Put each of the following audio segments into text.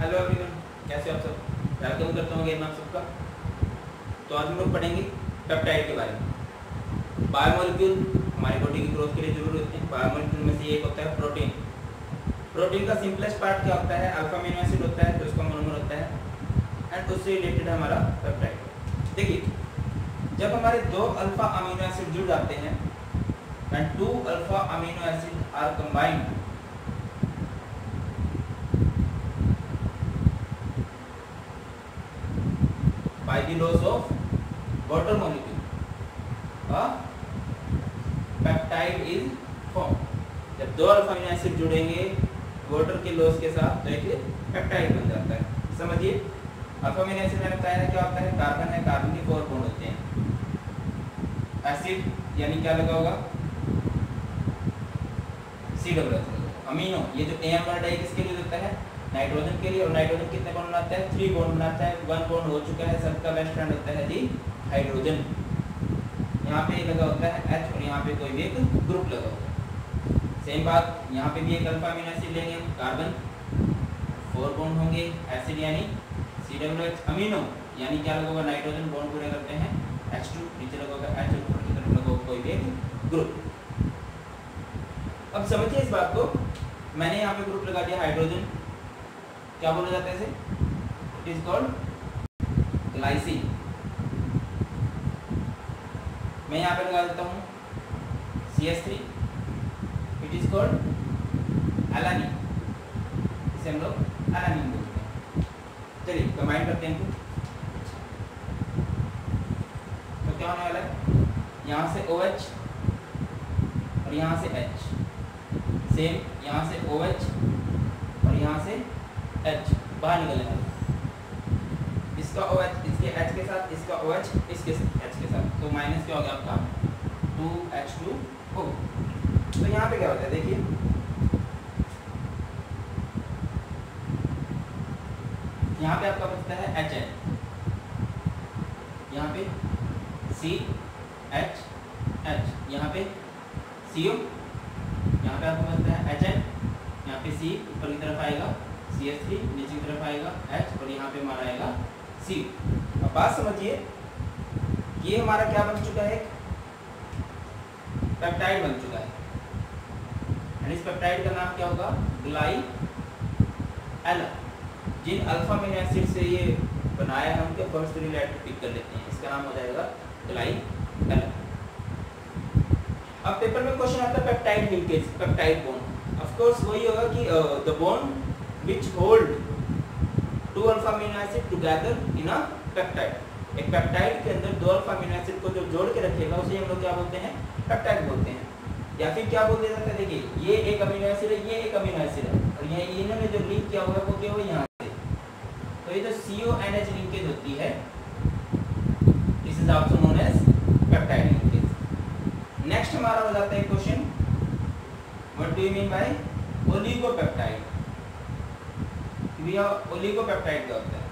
Hello everyone, कैसे हो आप सब। वेलकम करता हूँ गेम आप सबका। तो आज हम लोग पढ़ेंगे पेप्टाइड के बारे में। बायोमोलिक्यूल हमारी बॉडी की ग्रोथ के लिए जरूर होते हैं। बायोमोलिक्यूल में से एक होता है प्रोटीन। प्रोटीन का सिंपलेस्ट पार्ट क्या होता है? अल्फा अमीनो एसिड होता है, तो उसका मोनोमर होता है एंड उससे रिलेटेड है हमारा पेप्टाइड। देखिए, जब हमारे दो अल्फा अमीनो एसिड जुड़ जाते हैं and two alpha amino acid are combined, by the loss of water molecule, a peptide is formed। जब दो अल्फा अमीनो एसिड जुड़ेंगे वाटर के लॉस के साथ तो एक पेप्टाइड बन जाता है। समझिए, अल्फा अमीनो एसिड में बताया है क्या होता है? कार्बन है, कार्बन के 4 बॉन्ड होते हैं। एसिड यानी क्या लगा होगा? CH। अमीनो ये जो AM वर्ड है किसके लिए होता है? नाइट्रोजन के लिए। और नाइट्रोजन कितने बॉन्ड बनाता है? 3 बॉन्ड बनाता है। 1 बॉन्ड हो चुका है, सबका बेस्ट फ्रेंड होता है जी हाइड्रोजन। यहाँ पे लगा होता है H और यहाँ पे कोई भी एक ग्रुप लगा होता है। सेम बात यहाँ पे भी एक अल्फा अमीनो एसिड लेंगे हम, कार्बन 4 बॉन्ड होंगे। एसिड यानी CH। अमीनो यानी क्या लगा होगा? नाइट्रोजन बॉन्ड पूरे करते हैं H2, नीचे लगा होगा H, ऊपर की तरफ लगा होगा कोई भी एक ग्रुप। अब समझिए इस बात को, मैंने यहाँ पे ग्रुप लगा दिया हाइड्रोजन, क्या बोला जाता है इसे? It is called glycine. मैं यहाँ पे लगा देता हूँ CH3, it is called alanine. इसे हम लोग एलानिन बोलते हैं। चलिए कंबाइन करते हैं इनको। तो क्या होने वाला है? यहाँ से OH और यहाँ से H, सेम यहाँ से OH और यहाँ से H बाहर निकलने वाला। इसका OH इसके H के साथ, इसका OH इसके H के साथ, तो माइनस क्या हो गया आपका? 2H2O। तो यहाँ पे क्या होता है? देखिए, यहाँ पे आपका बचता है HN, यहाँ पे CH, यहाँ पे CO, यहाँ पे आपको बचता है HN, यहाँ पे C ऊपर की तरफ आएगा, CH3 नीचे की तरफ आएगा H, और यहाँ पे हमारा आएगा C। अब बात समझिए, ये हमारा क्या बन चुका है? पेप्टाइड बन चुका है। एंड इस पेप्टाइड का नाम क्या होगा? ग्लाइएल। जिन अल्फा अमीनो एसिड से ये बनाया है उनके फर्स्ट रिलेटेड पिक कर लेते हैं, इसका नाम हो जाएगा ग्लाइएल। अब पेपर में क्वेश्चन आता है peptide linkage, peptide bond. Of course वही होगा कि the bond which hold two alpha amino acid together in a peptide। एक पेप्टाइड के अंदर दो अल्फा अमीनो एसिड को जो जोड़ के रखेगा उसे हम लोग क्या बोलते हैं? पेप्टाइड बोलते हैं। या फिर क्या बोल दिया जाता है? देखिए, ये एक अमीनो एसिड है, ये एक अमीनो एसिड है, और ये इन्होंने जो लिंक किया हुआ है वो क्या हुआ? यहाँ से। तो ये जो CONH लिंकेज होती है, this is also known as peptide linkage. Next हमारा हो जाता है question, what do you mean by oligopeptide? Oligopeptide क्या होता है?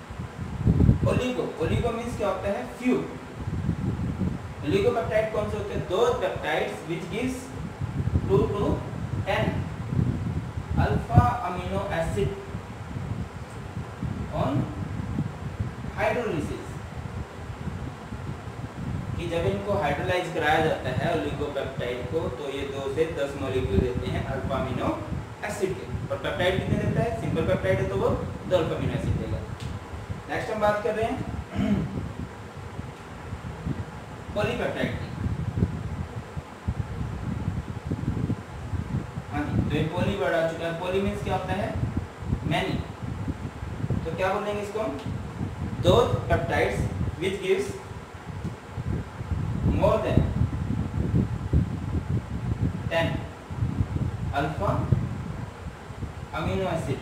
ओलिगो मींस क्या होता है? फ्यू। ओलिगोपेप्टाइड कौन से होते हैं? दो peptides which gives 2 to 10 alpha amino acid on hydrolysis. कि जब इनको हाइड्रोलाइज कराया जाता है ओलिगोपेप्टाइड को, तो ये 2 से 10 मॉलिक्यूल देते हैं अल्फा अमीनो एसिड के। और पेप्टाइड कितने देता है? सिंपल पेप्टाइड है तो वो 2 अल्फा अमीनो एसिड देगा। नेक्स्ट हम बात कर रहे हैं पॉलीपेप्टाइड की। हाँ जी, तो ये पॉली वर्ड आ चुका है। पॉली मींस क्या होता है? मैनी। तो क्या बोलेंगे इसको? दो peptides which gives more than 10 alpha amino acid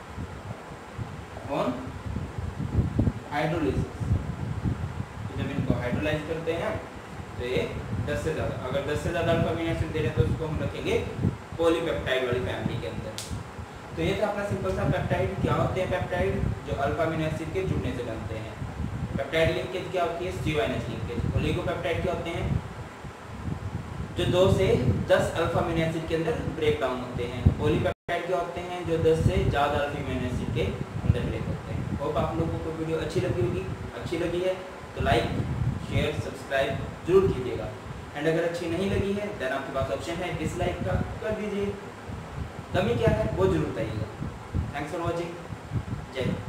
on hydrolysis. जब इनको हाइड्रोलाइज करते हैं तो ये 10 से ज़्यादा, अगर 10 से ज़्यादा अल्फा अमीनो एसिड दे रहे हैं तो उसको हम रखेंगे पॉलीपेप्टाइड वाली फैमिली के अंदर। तो ये था अपना सिंपल सा पेप्टाइड। क्या होते हैं पेप्टाइड? जो अल्फा अमीनो एसिड के जुड़ने से बनते हैं। पेप्टाइड लिंकेज क्या होती है? CONH linkage. ओलिगोपेप्टाइड क्या होते हैं? जो 2 से 10 अल्फा अमीनो एसिड के अंदर ब्रेक डाउन होते हैं। पेप्टाइड क्या होते हैं जो 10 से ज़्यादा अल्फा अमीनो एसिड के अंदर रिलेट होते हैं। होप आप लोगों को वीडियो अच्छी लगी होगी। अच्छी लगी है तो लाइक शेयर सब्सक्राइब जरूर कीजिएगा। एंड अगर अच्छी नहीं लगी है देन आपके पास ऑप्शन है डिसलाइक का, कर दीजिए। कमी क्या है वो जरूर बताइएगा। Thanks for watching. जय हिंद।